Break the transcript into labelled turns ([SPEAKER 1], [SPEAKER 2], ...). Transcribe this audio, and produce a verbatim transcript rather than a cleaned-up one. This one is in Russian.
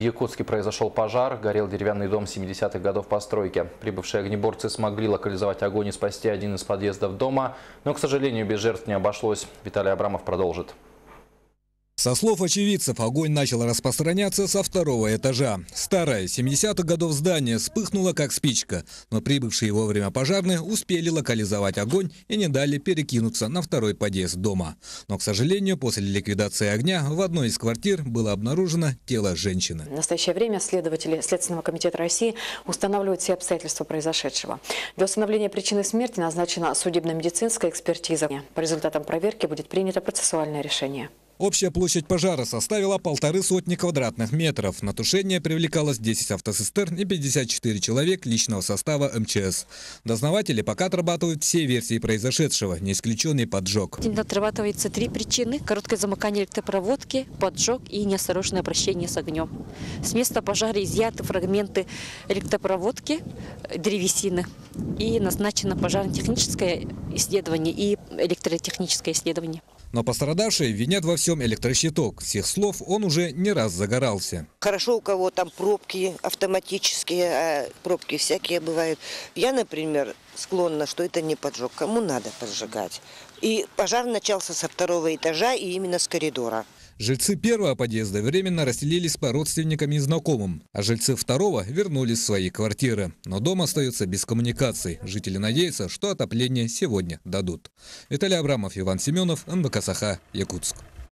[SPEAKER 1] В Якутске произошел пожар, горел деревянный дом семидесятых годов постройки. Прибывшие огнеборцы смогли локализовать огонь и спасти один из подъездов дома, но, к сожалению, без жертв не обошлось. Виталий Абрамов продолжит.
[SPEAKER 2] Со слов очевидцев, огонь начал распространяться со второго этажа. Старое семидесятых годов здание вспыхнуло как спичка, но прибывшие вовремя пожарные успели локализовать огонь и не дали перекинуться на второй подъезд дома. Но, к сожалению, после ликвидации огня в одной из квартир было обнаружено тело женщины.
[SPEAKER 3] В настоящее время следователи Следственного комитета России устанавливают все обстоятельства произошедшего. Для установления причины смерти назначена судебно-медицинская экспертиза. По результатам проверки будет принято процессуальное решение.
[SPEAKER 2] Общая площадь пожара составила полторы сотни квадратных метров. На тушение привлекалось десять автоцистерн и пятьдесят четыре человек личного состава эм че эс. Дознаватели пока отрабатывают все версии произошедшего, не исключенный поджог.
[SPEAKER 4] Отрабатываются три причины: короткое замыкание электропроводки, поджог и неосторожное обращение с огнем. С места пожара изъяты фрагменты электропроводки, древесины, и назначено пожарно-техническое исследование и электротехническое исследование.
[SPEAKER 2] Но пострадавшие винят во всем электрощиток. С их слов, он уже не раз загорался.
[SPEAKER 5] Хорошо, у кого там пробки автоматические, а пробки всякие бывают. Я, например, склонна, что это не поджог. Кому надо поджигать? И пожар начался со второго этажа и именно с коридора.
[SPEAKER 2] Жильцы первого подъезда временно расселились по родственникам и знакомым, а жильцы второго вернулись в свои квартиры. Но дом остается без коммуникаций. Жители надеются, что отопление сегодня дадут. Виталий Абрамов, Иван Семенов, эн бэ ка Саха, Якутск.